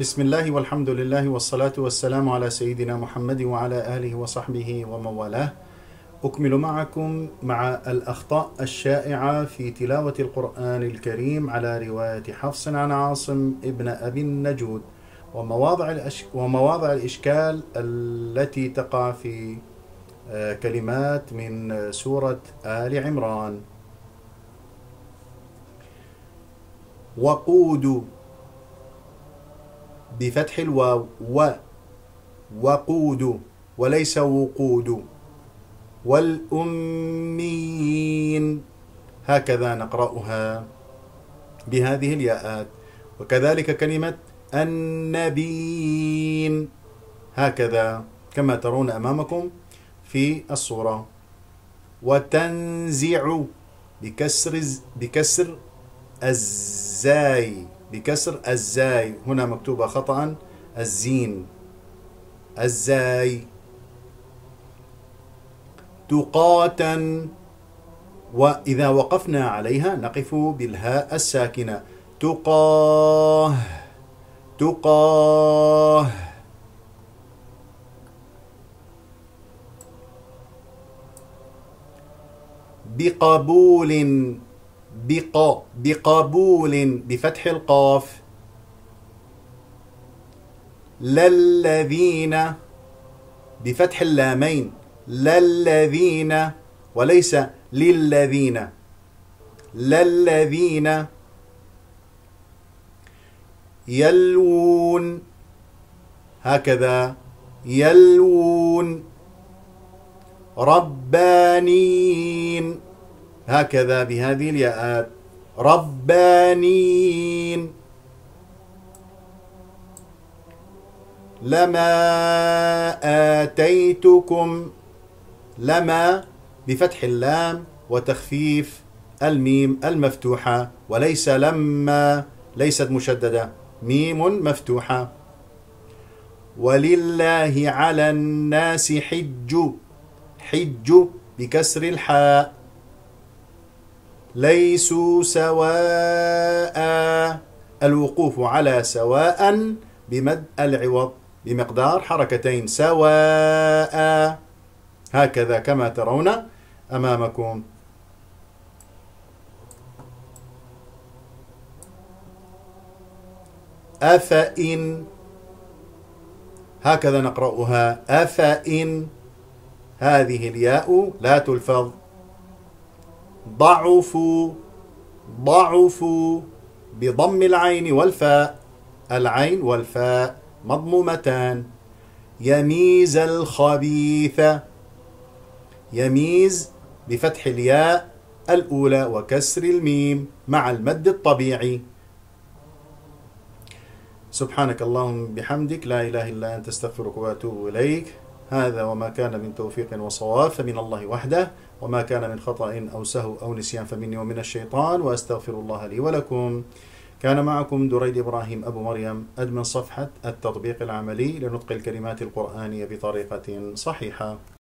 بسم الله والحمد لله والصلاة والسلام على سيدنا محمد وعلى آله وصحبه ومن والاه. أكمل معكم مع الأخطاء الشائعة في تلاوة القرآن الكريم على رواية حفص عن عاصم ابن أبي النجود، ومواضع الإشكال التي تقع في كلمات من سورة آل عمران. وقود بفتح الواو وقود وليس وقود. والأمين هكذا نقرأها بهذه الياءات. وكذلك كلمة النبيين هكذا كما ترون أمامكم في الصورة. وتنزع بكسر الزاي هنا مكتوبة خطأ الزين الزاي. تقاتا، وإذا وقفنا عليها نقف بالهاء الساكنة تقاه. بقبول بفتح القاف. للذين بفتح اللامين للذين وليس للذين. للذين يلوون هكذا يلوون. ربانين هكذا بهذه الياءات ربانين. لما آتيتكم لما بفتح اللام وتخفيف الميم المفتوحة وليس لما، ليست مشددة، ميم مفتوحة. ولله على الناس حج بكسر الحاء. ليسوا سواء الوقوف على سواء بمد العوض بمقدار حركتين سواء هكذا كما ترون أمامكم. أفإن هكذا نقرأها أفإن، هذه الياء لا تلفظ. ضعفوا بضم العين والفاء، العين والفاء مضمومتان. يميز الخبيث يميز بفتح الياء الأولى وكسر الميم مع المد الطبيعي. سبحانك اللهم بحمدك لا إله إلا أنت استغفرك وأتوب إليك. هذا وما كان من توفيق وصواب فمن الله وحده، وما كان من خطأ أو سهو أو نسيان فمني ومن الشيطان، وأستغفر الله لي ولكم. كان معكم دريد إبراهيم أبو مريم، أدمن صفحة التطبيق العملي لنطق الكلمات القرآنية بطريقة صحيحة.